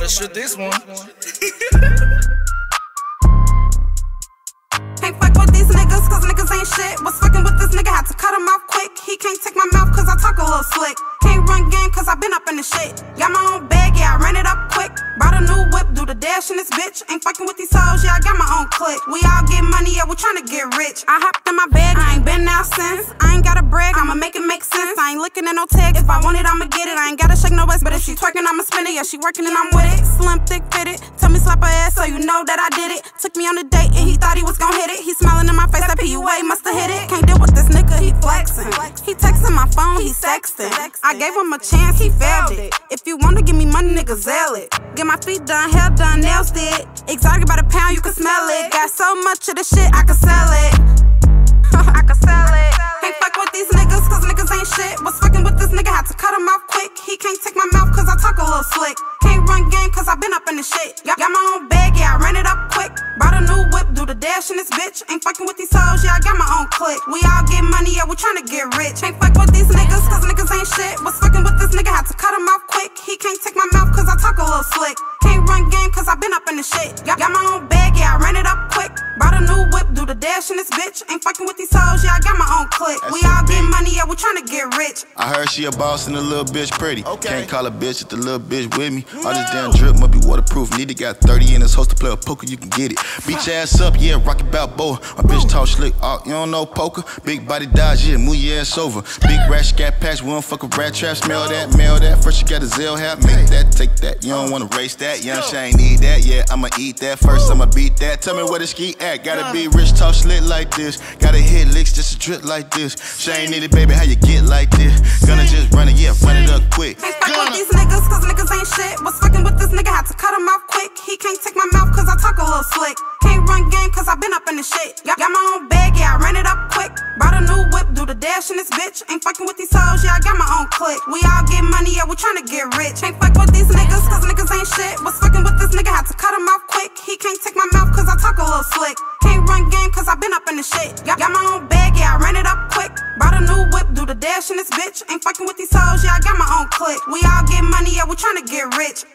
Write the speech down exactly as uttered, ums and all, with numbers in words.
better shoot this one. Can't fuck with these niggas, cause niggas ain't shit. Was fucking with this nigga, had to cut him off quick. He can't take my mouth cause I talk a little slick. Can't run game cause I been up in the shit. Got my own bag, yeah, I ran it up quick. Bought a new whip, do the dash in this bitch. Ain't fucking with these hoes, yeah, I got my own clique. We all get money, yeah, we tryna get rich. I hopped in my bed, I ain't been out since. I ain't gotta brag, I'ma make it make sense. I ain't looking at no tag, if I want it, I'ma get it. I ain't gotta shake no waist, but if she twerking, I'ma spin it. Yeah, she working and I'm with it. Slim, thick, fitted. Tell me slap her ass so you know that I did it. Took me on a date and he thought he was gon' hit it. He smiling in my face, that P U A musta hit it. Can't deal with this nigga, he flexing. He texting my phone, he sexting. I gave him a chance, he failed it. If you wanna give me money, nigga, sell it. Get my feet done, hair done, nails did. Exotic by the pound, you can smell it. Got so much of the shit, I can sell it. I can sell it. Can't fuck with these niggas, cause niggas ain't shit. Was fucking with this nigga, had to cut him off quick. He can't take my mouth cause I talk a little slick. Can't run game cause I been up in the shit. Got my own bag, yeah, I ran it up quick. Bought a new whip, do the dash in this bitch. Ain't fucking with these hoes, yeah, I got my own clique. We all get money, yeah, we tryna get rich. Can't fuck with these niggas, cause niggas ain't shit. Was fucking with this nigga, had to cut him off quick. He can't take my mouth cause I talk a little slick. Can't run game cause I been up in the shit. Got my own bag, yeah, I ran it up quick. Bought a new whip, do the dash in this bitch. Ain't fucking with these hoes, yeah, I got my own clique. We all get money, yeah, we tryna get rich. I heard she a boss and the little bitch pretty. Okay. Can't call a bitch if the little bitch with me. All this damn drip must be waterproof. Need to got thirty in this host to play a poker, you can get it. Beat your ass up, yeah, Rocky Balboa. My bitch talk slick, oh, you don't know poker. Big body dodge, yeah, move your ass over. Big rat scat patch, we don't fuck a rat trap. Smell that, mail that. First you got a Zell hat, make that, take that. You don't wanna race that, young Shane need that. Yeah, I'ma eat that first, I'ma beat that. Tell me where the ski at, gotta be rich, talk slick like this. Gotta hit licks just to drip like this. Shane need it, baby, how you get like this? Gonna just run it, yeah, run it up quick. Can't fuck with these niggas, cause niggas ain't shit. Was fucking with this nigga, had to cut him off quick. He can't take my mouth cause I talk a little slick. Can't run game cause I been up in the shit. Got my own bag, yeah, I ran it up quick. Bought a new whip, do the dash in this bitch. Ain't fucking with these hoes, yeah, I got my own clique. We all get money, yeah, we tryna get rich. Can't fuck with these niggas cause niggas ain't shit. Was fucking with this nigga, had to cut him off quick. He can't take my mouth cause I talk a little slick. Can't run game cause I been up in the shit. Got my own bag, yeah, I ran it up quick. Bought a new whip, do the dash in this bitch. Ain't fucking with these hoes, yeah, I got my own clique. We all get money, yeah, we tryna get rich.